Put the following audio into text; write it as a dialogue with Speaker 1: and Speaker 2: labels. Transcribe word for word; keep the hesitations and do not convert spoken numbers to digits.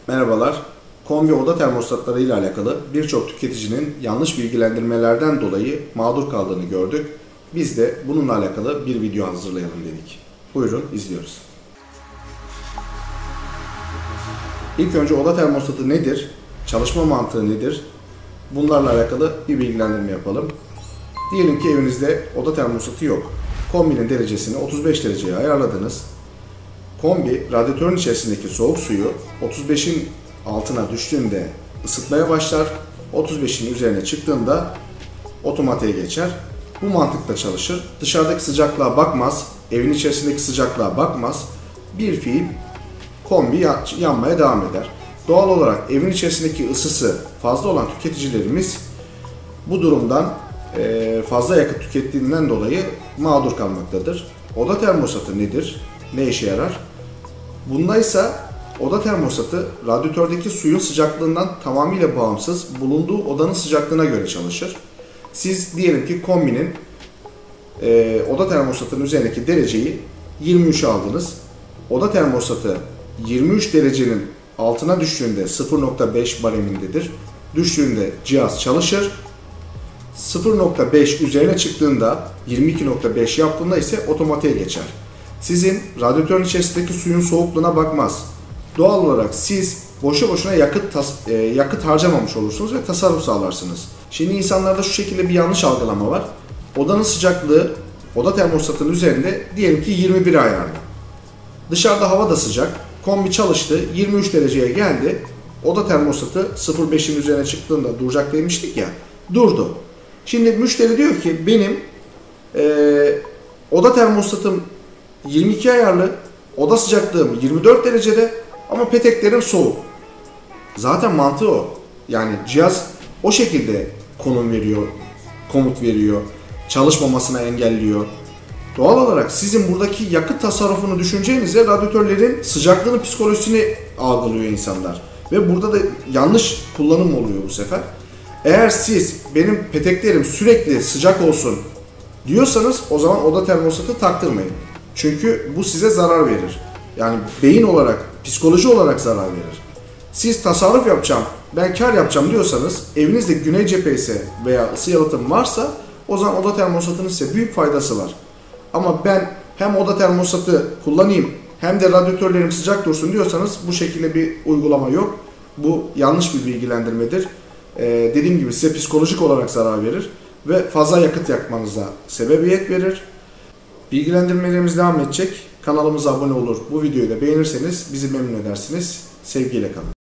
Speaker 1: Merhabalar. Kombi oda termostatları ile alakalı birçok tüketicinin yanlış bilgilendirmelerden dolayı mağdur kaldığını gördük. Biz de bununla alakalı bir video hazırlayalım dedik. Buyurun izliyoruz. İlk önce oda termostatı nedir? Çalışma mantığı nedir? Bunlarla alakalı bir bilgilendirme yapalım. Diyelim ki evinizde oda termostatı yok. Kombinin derecesini otuz beş dereceye ayarladınız. Kombi radyatörün içerisindeki soğuk suyu otuz beşin altına düştüğünde ısıtmaya başlar. otuz beşin üzerine çıktığında otomatiğe geçer. Bu mantıkla çalışır. Dışarıdaki sıcaklığa bakmaz, evin içerisindeki sıcaklığa bakmaz. Bir fiil kombi yanmaya devam eder. Doğal olarak evin içerisindeki ısısı fazla olan tüketicilerimiz bu durumdan fazla yakıt tükettiğinden dolayı mağdur kalmaktadır. Oda termostatı nedir? Ne işe yarar? Bunda ise oda termostatı radyatördeki suyun sıcaklığından tamamıyla bağımsız bulunduğu odanın sıcaklığına göre çalışır. Siz diyelim ki kombinin e, oda termostatının üzerindeki dereceyi yirmi üçe aldınız. Oda termostatı yirmi üç derecenin altına düştüğünde sıfır nokta beş baremindedir. Düştüğünde cihaz çalışır. sıfır nokta beş üzerine çıktığında yirmi iki nokta beş yaptığında ise otomatiğe geçer. Sizin radyatörün içerisindeki suyun soğukluğuna bakmaz. Doğal olarak siz boşu boşuna yakıt tas, e, yakıt harcamamış olursunuz ve tasarruf sağlarsınız. Şimdi insanlarda şu şekilde bir yanlış algılama var. Odanın sıcaklığı oda termostatının üzerinde diyelim ki yirmi bir ayarlı. Dışarıda hava da sıcak. Kombi çalıştı. yirmi üç dereceye geldi. Oda termostatı sıfır nokta beşin üzerine çıktığında duracak demiştik ya. Durdu. Şimdi müşteri diyor ki benim e, oda termostatım yirmi iki ayarlı, oda sıcaklığım yirmi dört derecede ama peteklerim soğuk. Zaten mantığı o. Yani cihaz o şekilde konum veriyor, komut veriyor, çalışmamasına engelliyor. Doğal olarak sizin buradaki yakıt tasarrufunu düşüneceğinizde radyatörlerin sıcaklığının psikolojisini algılıyor insanlar. Ve burada da yanlış kullanım oluyor bu sefer. Eğer siz benim peteklerim sürekli sıcak olsun diyorsanız o zaman oda termostatı taktırmayın. Çünkü bu size zarar verir. Yani beyin olarak, psikoloji olarak zarar verir. Siz tasarruf yapacağım, ben kar yapacağım diyorsanız evinizde güney cephesi veya ısı yalıtım varsa o zaman oda termostatının size büyük faydası var. Ama ben hem oda termostatı kullanayım hem de radyatörlerim sıcak dursun diyorsanız bu şekilde bir uygulama yok. Bu yanlış bir bilgilendirmedir. Ee, dediğim gibi size psikolojik olarak zarar verir ve fazla yakıt yakmanıza sebebiyet verir. Bilgilendirmelerimiz devam edecek. Kanalımıza abone olur. Bu videoyu da beğenirseniz bizi memnun edersiniz. Sevgiyle kalın.